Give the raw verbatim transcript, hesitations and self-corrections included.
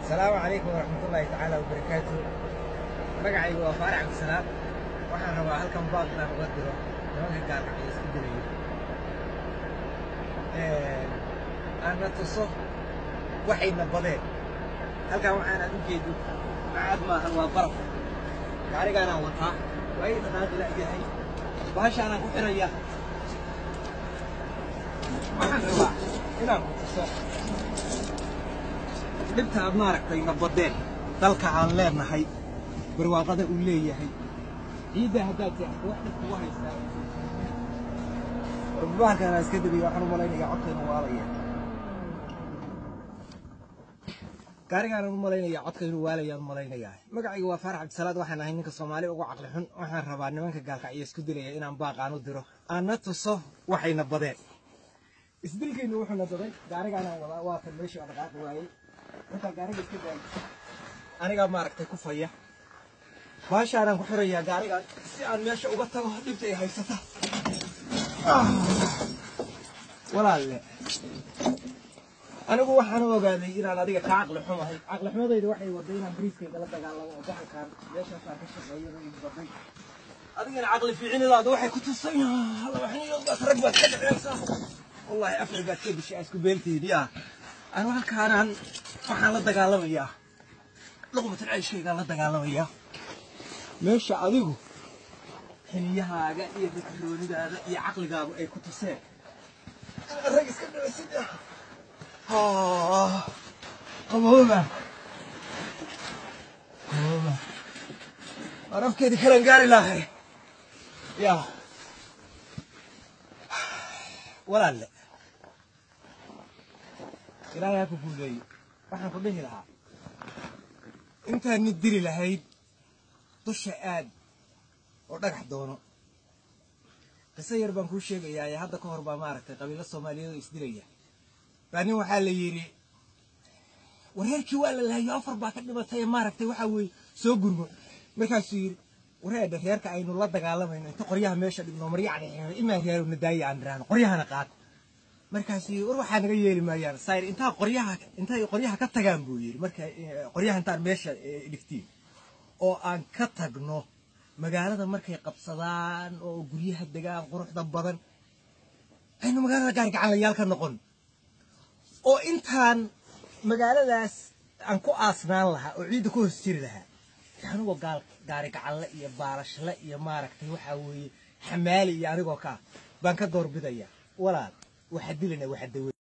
السلام عليكم ورحمة الله تعالى وبركاته. مقعي وفارع عبد السلام waxaan rabaa halkan baad inaan uga diro nimanka gaarka isku diray ee aan tuso waxayna badeen halkan waxaan aad u jeedo aad ma aha waa baraf gaarigaana wataa way dhaqaaq la yahay baasha aan ku xiraya waxaan rabaa inaan ku tuso dibta aad maaragtay na badeen dalka aan leenahay barwaaqada uu leeyahay إذا هدأت واحد واحد ربما كان أسكت بي وحنا ملاين يعطي نوالية كاري أنا ملاين يعطي نوالية ملاين ياه مقعي وفرح عبد السلام وحنا هينك الصومالي وعقل حن وحنا ربعنا منك قال كعي يسكت لي إن باق عنو دره أنا تصف وحين بدأ إسدلك إنه وحنا بدأ كاري أنا ولا واقف ماشي على قاعد واي أنت كاري يسكت أنا قام ماركت كوفية باشا أنا بحر يا قاري أنا ماشي وقتها هدبت إيه هيسته ولا لا أنا بروح أنا وقاعدين أنا هذيك عقل حمى عقل حمى ذي واحد يودينا بريس كي قلت قال الله وضحك كان ليش أصلا كشف غير يضبط هذيك العقل في عيني لا دوحي كنت الصينة الله وحني يلا ترقبت كذا والله أفرق كذا بشيء أسكو بنتي يا أنا واحد كان وحنا لا دقالة وياه لقمة العيش كي قال لا دقالة وياه ماشي أديكو حنيها قاعد يذكروني هذا يعقل قابو أي كنت سير الرئيس كنا بسيطة آه قبوبة قبوبة عرف كيدي كلام قاري لاخري يا ولا لا لا ياكو فوزي احنا كلنا لها انت ندري لهيد dusha aad oo dhagax doono qasayr baan ku sheegayaa hadda ka hor baa maaragtay qabiilada Soomaaliyeed isdilaya bani waxa la yiri wareerkii waa la lahayo afar baa ka dhimatay maaragtay waxa weey soo gurmo markaas yiri wareerda reerka aynu la dagaalamayno inta qoryaha meesha dhigno mariyacni ima reero nadaaya aan raan qoryahana qaad markaas yiri war waxa naga yeeli maayaan sayr inta qoryaha inta qoryaha ka tagaan buu yiri marka qoryaha intaan meesha dhigtiin oo aan ka tagno magaalada markay qabsadaan oo guryaha degaan quruxda badan aynu magaalada gaar gacanlayaal ka noqon oo intaan magaaladaas aan ku aasnaan lahaa oo ciid ku hoos jiri lahaa anigoo gaal gaar gacanla iyo baalashle iyo maaragtay waxa weeye xamaali iyo anigoo ka baan ka doorbidaya walaal waxa dilina waxa